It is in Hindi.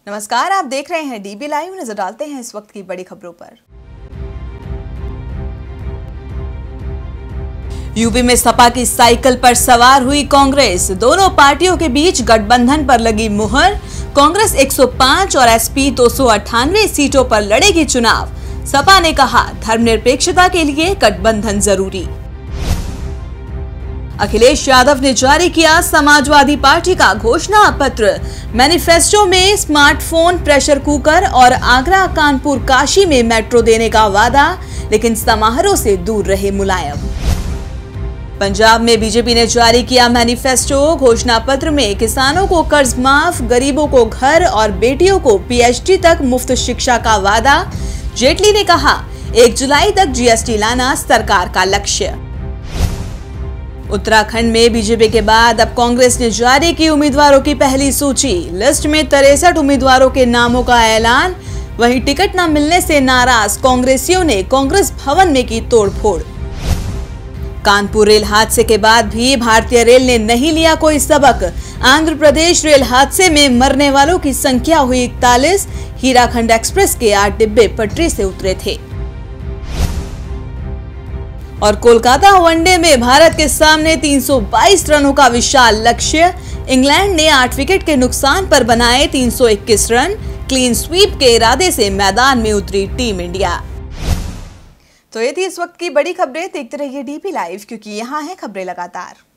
नमस्कार, आप देख रहे हैं डीबी लाइव। नजर डालते हैं इस वक्त की बड़ी खबरों पर। यूपी में सपा की साइकिल पर सवार हुई कांग्रेस। दोनों पार्टियों के बीच गठबंधन पर लगी मुहर। कांग्रेस 105 और एसपी 298 सीटों पर लड़ेगी चुनाव। सपा ने कहा धर्मनिरपेक्षता के लिए गठबंधन जरूरी। अखिलेश यादव ने जारी किया समाजवादी पार्टी का घोषणा पत्र। मैनिफेस्टो में स्मार्टफोन, प्रेशर कुकर और आगरा, कानपुर, काशी में मेट्रो देने का वादा, लेकिन समारोह से दूर रहे मुलायम। पंजाब में बीजेपी ने जारी किया मैनिफेस्टो। घोषणा पत्र में किसानों को कर्ज माफ, गरीबों को घर और बेटियों को पीएचडी तक मुफ्त शिक्षा का वादा। जेटली ने कहा 1 जुलाई तक जीएसटी लाना सरकार का लक्ष्य। उत्तराखंड में बीजेपी के बाद अब कांग्रेस ने जारी की उम्मीदवारों की पहली सूची। लिस्ट में 63 उम्मीदवारों के नामों का ऐलान। वहीं टिकट न मिलने से नाराज कांग्रेसियों ने कांग्रेस भवन में की तोड़फोड़। कानपुर रेल हादसे के बाद भी भारतीय रेल ने नहीं लिया कोई सबक। आंध्र प्रदेश रेल हादसे में मरने वालों की संख्या हुई 41। हीराखंड एक्सप्रेस के 8 डिब्बे पटरी से उतरे थे। और कोलकाता वनडे में भारत के सामने 322 रनों का विशाल लक्ष्य। इंग्लैंड ने 8 विकेट के नुकसान पर बनाए 321 रन। क्लीन स्वीप के इरादे से मैदान में उतरी टीम इंडिया। तो ये थी इस वक्त की बड़ी खबरें। देखते रहिए डीबी लाइव, क्योंकि यहाँ है खबरें लगातार।